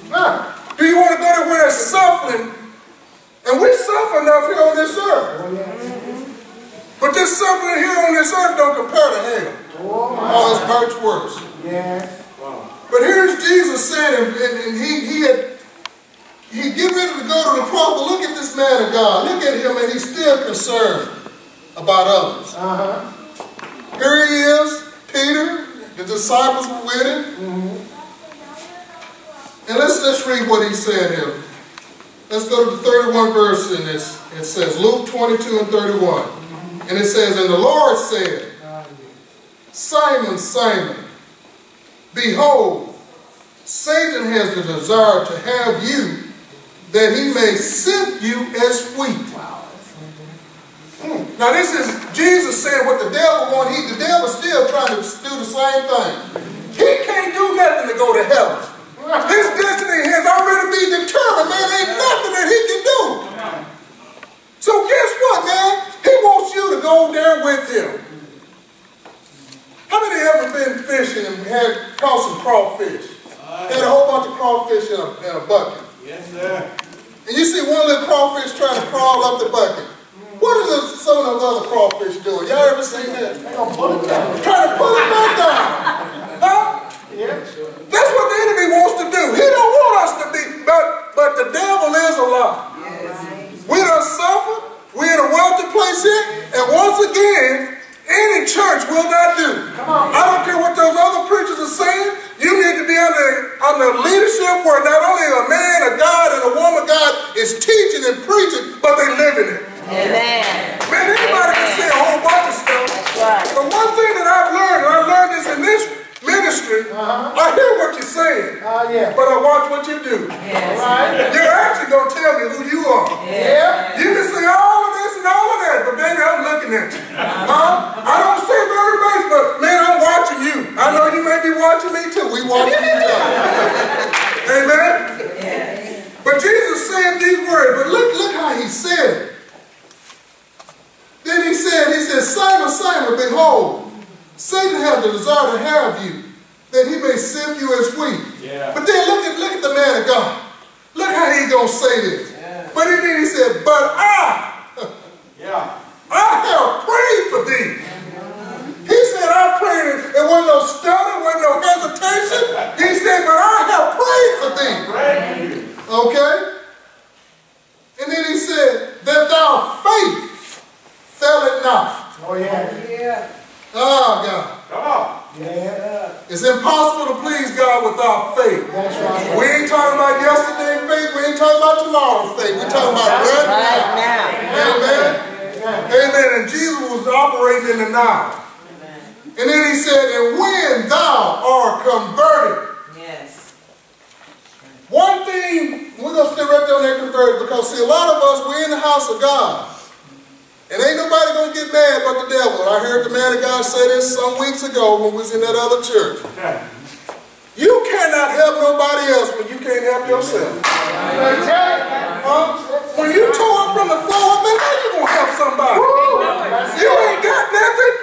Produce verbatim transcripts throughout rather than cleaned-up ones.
Huh. Do you want to go there where there's suffering? And we suffer enough here on this earth. Oh, yeah. But this suffering here on this earth don't compare to hell. Oh, oh it's much worse. Yes. Wow. But here's Jesus saying, and, and he, he had he get ready to go to the cross, but look at this man of God. Look at him, and he's still concerned about others. Uh-huh. Here he is, Peter, the disciples were with him. Mm-hmm. And let's, let's read what he said here. Let's go to the thirty-first verse in this. It says, Luke twenty-two and thirty-one. Mm-hmm. And it says, and the Lord said, Simon, Simon, behold, Satan has the desire to have you, that he may sift you as wheat. Wow. Mm. Now this is Jesus saying what the devil wants. He, the devil's still trying to do the same thing. He can't do nothing to go to heaven. His destiny has already been determined, man. There ain't nothing that he can do. So guess what, man? He wants you to go there with him. How many ever been fishing and had caught some crawfish? Had a whole bunch of crawfish in a, in a bucket. Yes, sir. And you see one little crawfish trying to crawl up the bucket. What is this, some of those other crawfish doing? Y'all ever seen that? They're going to pull it down. Trying to pull it back down. Huh? Yeah. That's what the enemy wants to do. He don't want us to be, but, but the devil is a lie. Yes. We done suffered. We're in a wealthy place here. And once again, any church will not do. Come on. I don't care what those other preachers are saying. You need to be under, under leadership where not only a man, a God, and a woman of God is teaching and preaching, but they live in it. Amen. Man, anybody Amen. Can say a whole bunch of stuff. That's right. But one thing that I've learned, and I've learned this in this ministry, uh-huh. I hear what you're saying, uh, yeah. but I watch what you do. Yes. Right? You're actually going to tell me who you are. Yeah. You can say all of this and all of that, but baby, I'm looking at you. Huh? I don't say very much, but man, I'm watching you. I know you may be watching me too. We watching each other. Amen? Yes. But Jesus said these words, but look, look how he said it. Then he said, he said, Simon, Simon, behold, Satan has the desire to have you, that he may sift you as wheat. Yeah. But then look at, look at the man of God. Look how he's going to say this. Yeah. But then he said, but I, yeah. I have prayed for thee. Mm-hmm. He said, I prayed. There wasn't no stutter, wasn't no hesitation. He said, but I have prayed for thee. Right. Okay? And then he said, that thou faith fail it not. Oh, yeah. Yeah. Oh, God. Come on. Yeah. It's impossible to please God without faith. That's right. We ain't talking about yesterday's faith. We ain't talking about tomorrow's faith. We're talking about right, right now. now. Amen. Amen. Amen. And Jesus was operating in the now. Amen. And then he said, and when thou art converted. Yes. One thing, we're going to stay right there on that converted, because see, a lot of us, we're in the house of God. And ain't nobody going to get mad but the devil. I heard the man of God say this some weeks ago when we was in that other church. You cannot help nobody else when you can't help yourself. Huh? When you tore up from the floor, man, how you going to help somebody? You ain't got nothing.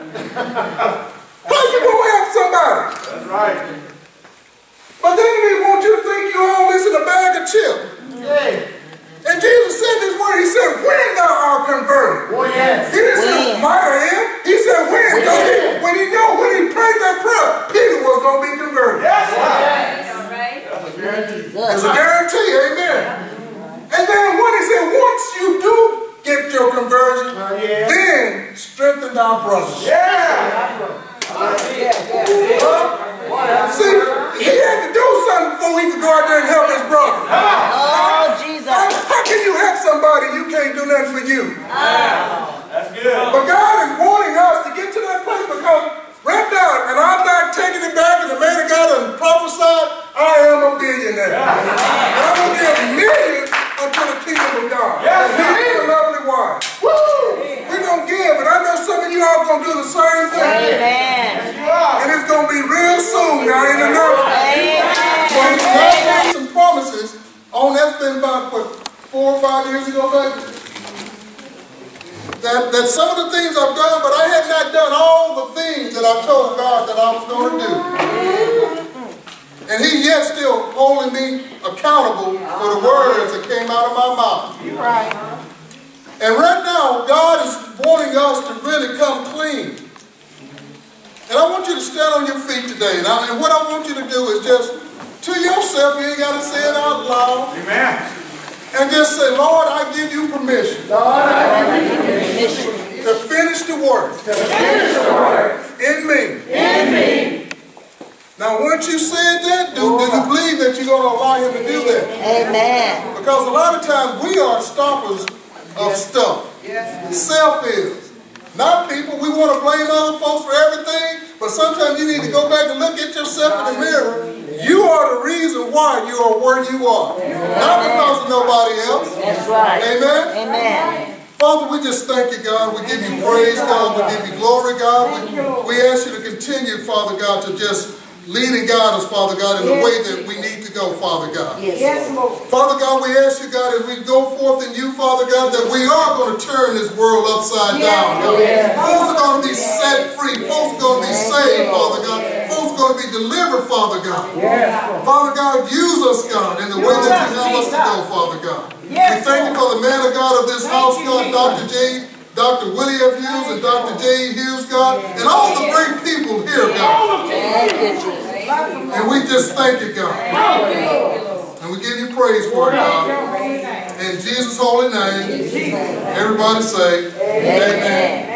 How you going to help somebody? That's right. But then he want you to think you all this in a bag of chips. Yeah. And Jesus said this word, he said, when thou art converted. Oh, yes. He didn't say, might I am. He said, when. Because he, when he knew, when he prayed that prayer, Peter was going to be converted. Yes. Yes. All right. That's a guarantee. It's a guarantee, amen. And then when he said, once you do get your conversion, uh, yeah. then strengthen thy brothers. Yeah. Uh, yeah, yeah, yeah. Uh, see, he had to do something before he could go out there and help his brother. Oh, Jesus. How, how can you help somebody you can't do nothing for you? Oh. That's good. But God is wanting us to get to that place, because right now, and I'm not taking it back, and the man of God and prophesied, I am a billionaire. Yeah. And I'm going to give millions unto the kingdom of God. Yes. He is a lovely wife. Woo! We're going to give, and I know some of you all going to do the same thing. Amen. And it's going to be real soon now in the north. So God made some promises on, that's been about, what, four or five years ago, baby? That, that some of the things I've done, but I had not done all the things that I told God that I was going to do. And he yet still holding me accountable for the words that came out of my mouth. You're right. And right now, God is wanting us to really come clean. And I want you to stand on your feet today. And, I, and what I want you to do is just, to yourself, you ain't got to say it out loud. Amen. And just say, Lord, I give you permission. Lord, I give you permission. To finish the work. To finish the work. In me. In me. Now, once you said that, do, do you believe that you're going to allow him to do that? Amen. Because a lot of times we are stoppers of stuff. Yes. Self is. Not people. We want to blame other folks for everything, but sometimes you need to go back and look at yourself in the mirror. You are the reason why you are where you are. Amen. Not because of nobody else. That's right. Amen? Amen. Father, we just thank you, God. We give you praise, God. We give you glory, God. We, we ask you to continue, Father God, to just lead and guide us, Father God, in the way that we need to go, Father God. Yes, Lord. Father God, we ask you, God, as we go forth in you, Father God, that we are going to turn this world upside down, God. Yes. Folks are going to be set free. Folks are going to be saved, Father God. Folks are going to be delivered, Father God. Yes. Father God, use us, God, in the way that you have us to go, Father God. Yes. We thank you for the man of God of this house, God, Doctor J. Doctor Willie F. Hughes and Doctor J. Hughes, God, and all the great people here, God. And we just thank you, God. And we give you praise for it, God. In Jesus' holy name, everybody say, amen.